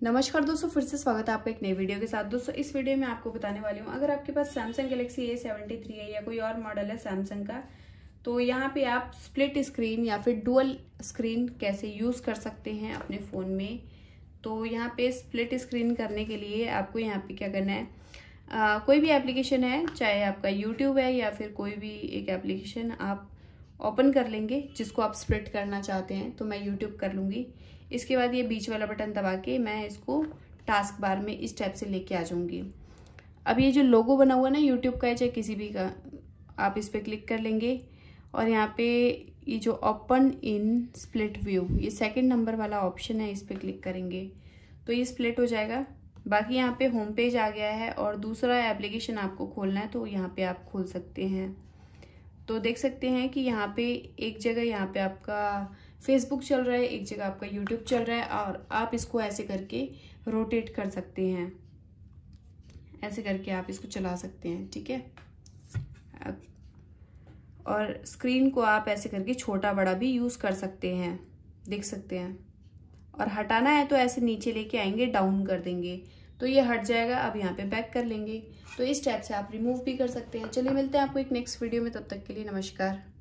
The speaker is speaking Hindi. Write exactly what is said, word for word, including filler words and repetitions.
नमस्कार दोस्तों, फिर से स्वागत है आपका एक नई वीडियो के साथ। दोस्तों इस वीडियो में आपको बताने वाली हूँ, अगर आपके पास Samsung Galaxy A seventy three है या कोई और मॉडल है सैमसंग का, तो यहाँ पे आप स्प्लिट स्क्रीन या फिर डुअल स्क्रीन कैसे यूज़ कर सकते हैं अपने फ़ोन में। तो यहाँ पे स्प्लिट स्क्रीन करने के लिए आपको यहाँ पे क्या करना है, आ, कोई भी एप्लीकेशन है, चाहे आपका यूट्यूब है या फिर कोई भी एक एप्लीकेशन आप ओपन कर लेंगे जिसको आप स्प्लिट करना चाहते हैं। तो मैं यूट्यूब कर लूँगी। इसके बाद ये बीच वाला बटन दबा के मैं इसको टास्क बार में इस टाइप से लेके आ जाऊँगी। अब ये जो लोगो बना हुआ है ना यूट्यूब का है चाहे किसी भी का, आप इस पर क्लिक कर लेंगे और यहाँ पे ये जो ओपन इन स्प्लिट व्यू, ये सेकंड नंबर वाला ऑप्शन है, इस पर क्लिक करेंगे तो ये स्प्लिट हो जाएगा। बाकी यहाँ पे होम पेज आ गया है और दूसरा एप्लीकेशन आपको खोलना है तो यहाँ पे आप खोल सकते हैं। तो देख सकते हैं कि यहाँ पे एक जगह यहाँ पे आपका फेसबुक चल रहा है, एक जगह आपका यूट्यूब चल रहा है और आप इसको ऐसे करके रोटेट कर सकते हैं, ऐसे करके आप इसको चला सकते हैं, ठीक है। और स्क्रीन को आप ऐसे करके छोटा बड़ा भी यूज़ कर सकते हैं, देख सकते हैं। और हटाना है तो ऐसे नीचे लेके आएंगे, डाउन कर देंगे तो ये हट जाएगा। अब यहाँ पे बैक कर लेंगे तो इस टाइप से आप रिमूव भी कर सकते हैं। चलिए मिलते हैं आपको एक नेक्स्ट वीडियो में, तब तक के लिए नमस्कार।